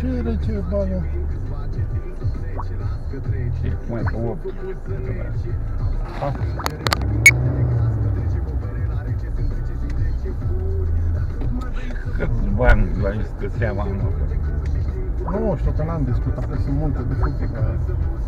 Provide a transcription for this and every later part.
Ce era ce bală? Și mai pe 8. Câți bani la discuția mamă? Nu știu că n-am discutat, că sunt multe de făcut pe aia.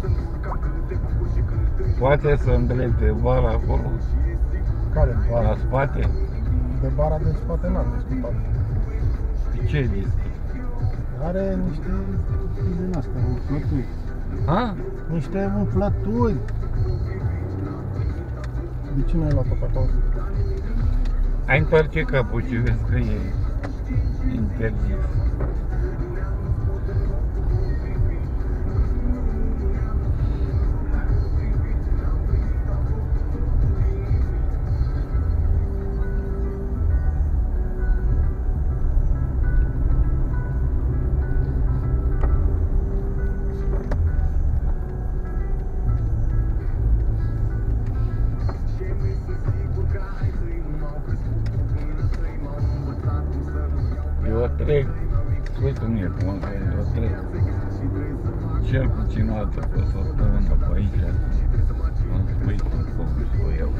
Poate să îndrepte bara acolo? Care bara? La spate? De bara de spate n-am discutat. Ce discuți? Are niște din astea, umflături. Ha? Niște umflături. De ce n-ai luat-o pe acolo? Ai întoarce capul și vezi că e interzis. Eu trec, uite mie cum am zis, eu trec cel puțin o dată pe săptămână pe aici, am spus să o iau.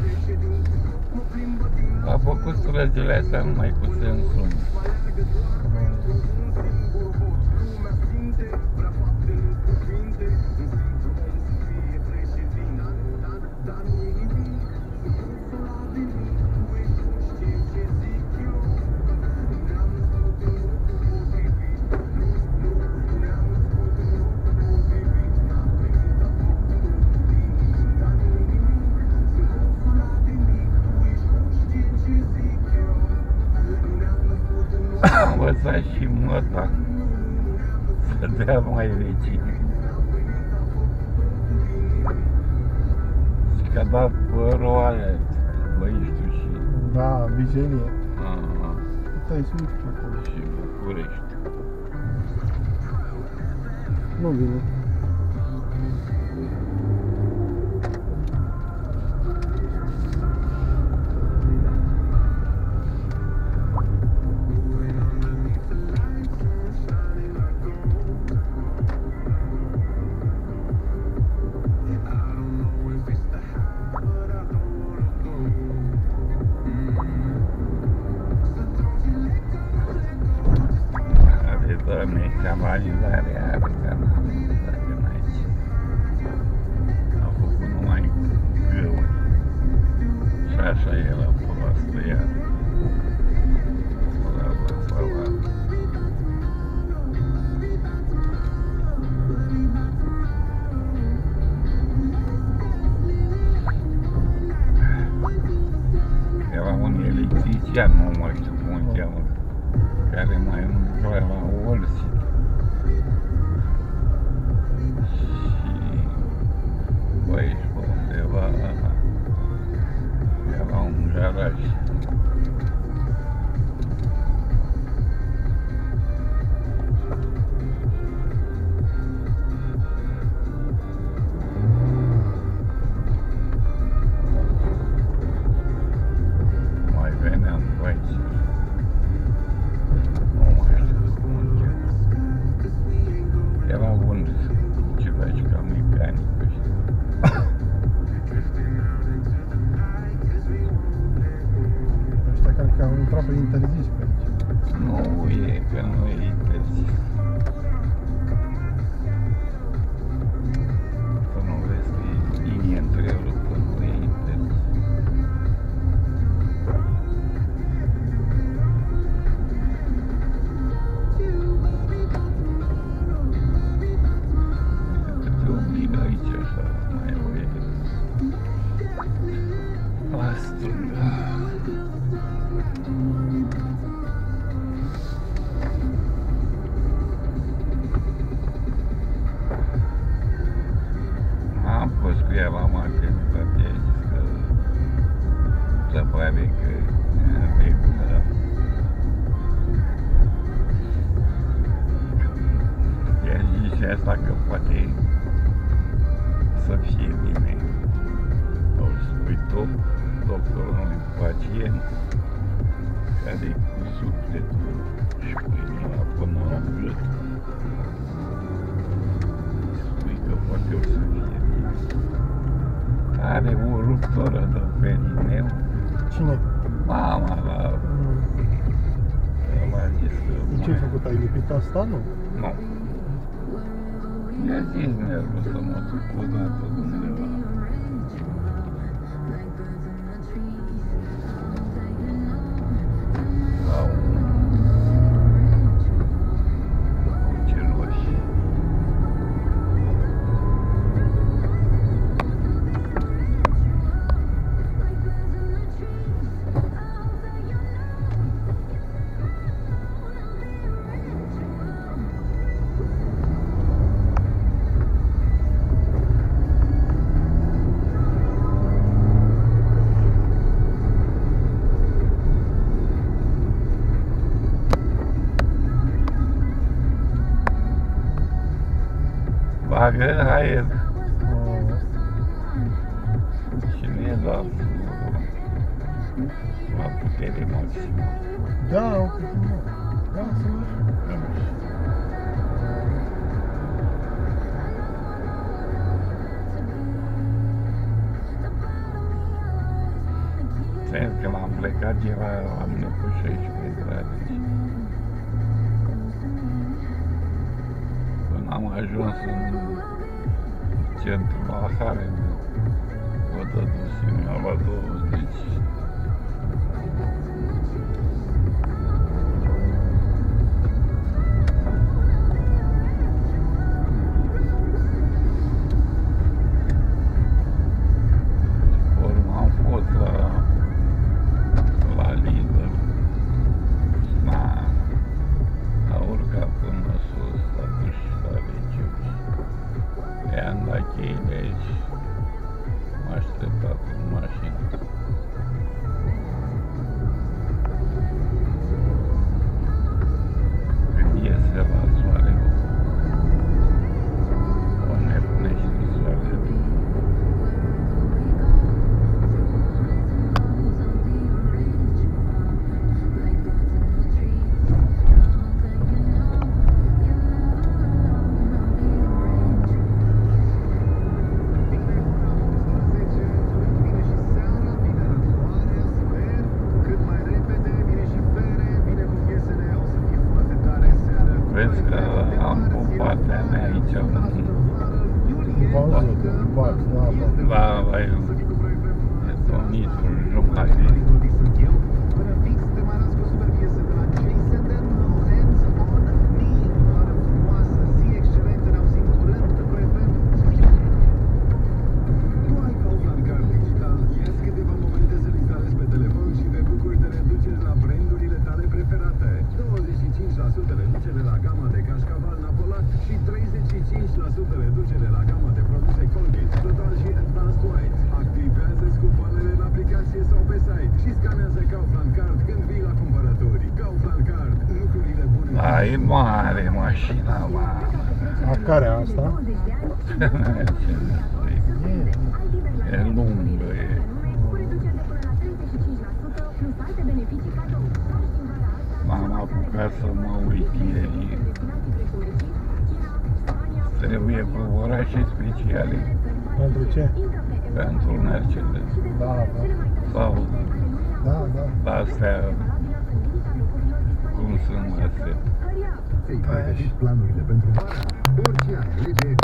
A făcut străzile astea numai cu sensul. Învăța și măta să dea mai vecini. Și că-a dat părul aia, Băiștiu și... Da, vijelie. Aha, Uite-i sunt acolo. și București. Nu vine. Doamne, canalizare are canalizare în aici. Au făcut numai găuri. Și așa e la proastă iar. La. Era un electrician, nu mai știu cum îl cheamă, care mai umbla la Olsi. Și băi, pe undeva era un garaj. Mai veneam pe aici. Era un ceva și ca mecanic, Ăștia cred că au intrat pe interzis pe aici. nu e, că nu e interzis. Să nu vezi că e linie întreruptă, nu e interzis. Te obligă aici așa, mai e la stânga. Am fost cu ea la maternitate, i-a zis că se pare că e în regulă. I-a zis și asta că poate să fie bine. Au spui doctorul unui pacient care e cu sufletul și cu inima până la gât. Spui că poate o să fie bine. Are o ruptură de perineu. Cine? Mama la... Ăla zis că... Ce-ai făcut? Ai lipit asta? Nu? Nu. I-a zis nervul să mă duc o dată undeva. La un... Ceroși. Bagă aer și nu e doar la putere maximă. Da, un pic mult. Da, să mergem. Sens că l-am plecat, era la mine cu 16 grade. Până am ajuns în centrul la Haren, o dăduse, mi-a luat 20. Urmă am fost la Lidl, a urcat până sus, la duș și la Reciuși. I-am dat cheile aici, m-a așteptat în mașină. Când iese la soare, o nebunește soarele. Vezi că am pupat de mea aici, la tonitul jumate. Reducere la gama de cașcaval Napolat și 35% reducere la gama de produse Colgate, Total și Advanced White. Activează-ți cupoanele în aplicație sau pe site și scanează Kaufland Card când vii la cumpărături. Kaufland Card, lucrurile bune. Da, e mare mașina, mare. A care asta? E lungă, e. M-am apucat să mă uit ieri. Trebuie pe orașe speciale. Pentru ce? Pentru Mercedes. Da, da. Sau Da. astea, cum sunt astea. Ei pregătiți planurile pentru vară? Orice an, lege